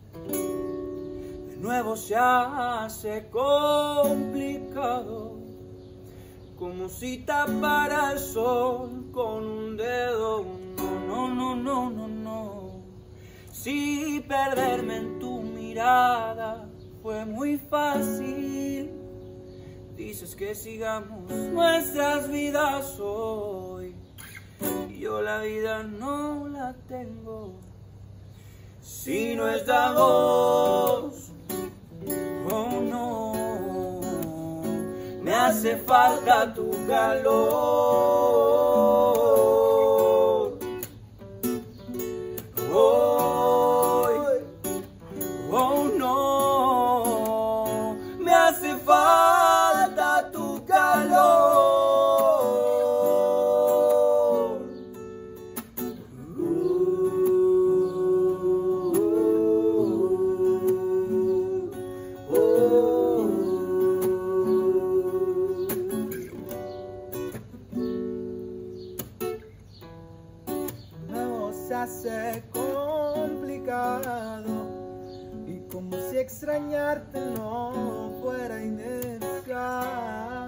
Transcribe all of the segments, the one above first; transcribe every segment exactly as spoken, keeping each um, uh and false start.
de nuevo se hace complicado, como si tapara el sol con un dedo. No, no, no, no, no. Si perderme en tu mirada fue muy fácil, dices que sigamos nuestras vidas hoy, y yo la vida no la tengo. Si no estamos, oh no, me hace falta tu calor. Hoy, oh no, me hace falta tu calor. Se hace complicado, y como si extrañarte no fuera inercia.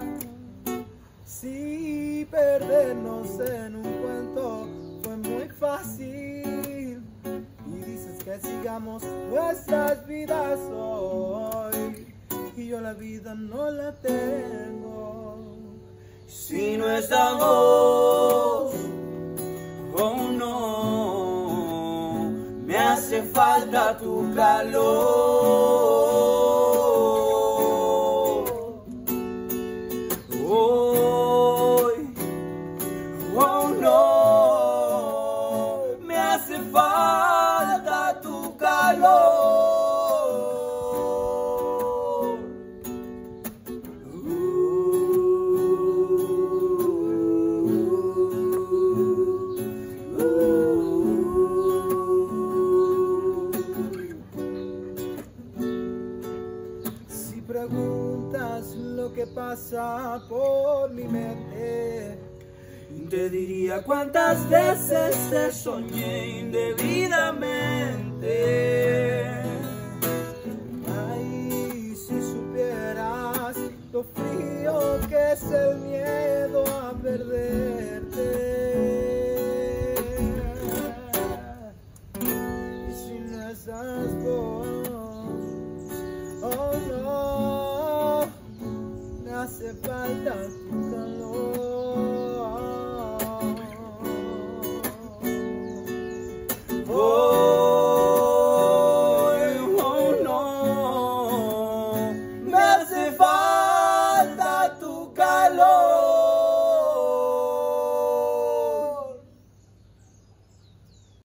Si perdernos en un cuento fue muy fácil, y dices que sigamos nuestras vidas hoy, y yo la vida no la tengo. Si no estamos, oh no, me hace falta tu calor. Hoy, oh no, me hace falta tu calor. Preguntas lo que pasa por mi mente, te diría cuántas veces te soñé indebidamente. Ay, si supieras lo frío que es el miedo a perderte. Y si no estás por